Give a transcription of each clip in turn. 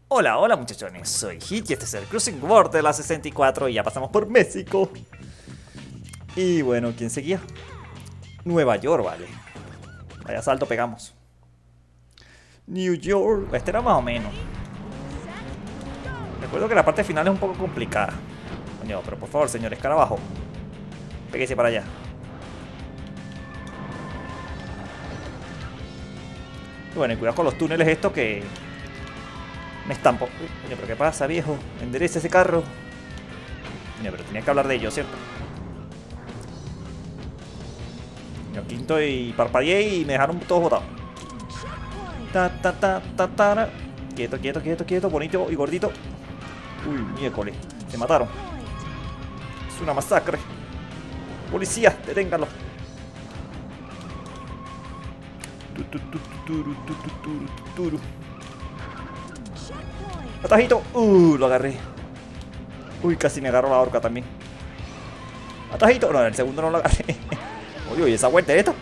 Hola, hola muchachones, soy Hit y este es el Cruising World de la 64 y ya pasamos por México. Y bueno, ¿quién seguía? Nueva York, vale. Vaya salto pegamos. New York, este era más o menos. Recuerdo que la parte final es un poco complicada. Coño, pero por favor, señor escarabajo, péguese para allá. Y bueno, y cuidado con los túneles estos que me estampo. Uy, coño, pero ¿qué pasa, viejo? Endereza ese carro. Coño, pero tenía que hablar de ello, ¿cierto? Coño, quinto y parpadeé y me dejaron todos botados. Quieto, quieto, quieto, quieto, bonito y gordito. Uy, miércoles, se mataron. Es una masacre. Policía, deténganlo. Atajito. Lo agarré. Uy, casi me agarró la horca también. Atajito. No, en el segundo no lo agarré. Uy, uy, esa vuelta esta.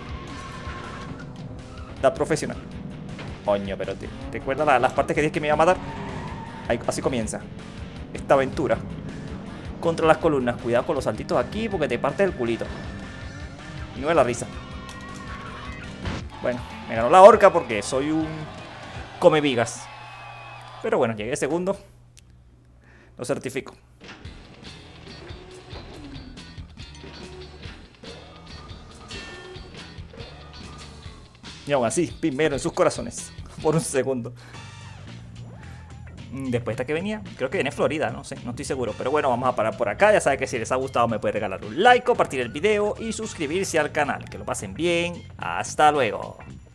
La profesional. Coño, pero ¿te acuerdas las partes que dije que me iba a matar? Ahí, así comienza esta aventura contra las columnas. Cuidado con los saltitos aquí porque te parte el culito. Y no es la risa. Bueno, me ganó la horca porque soy un come vigas. Pero bueno, llegué segundo. Lo certifico. Y aún así, primero en sus corazones. Por un segundo. Después esta que venía, creo que viene Florida, no sé, no estoy seguro. Pero bueno, vamos a parar por acá. Ya saben que si les ha gustado me pueden regalar un like, compartir el video y suscribirse al canal. Que lo pasen bien. Hasta luego.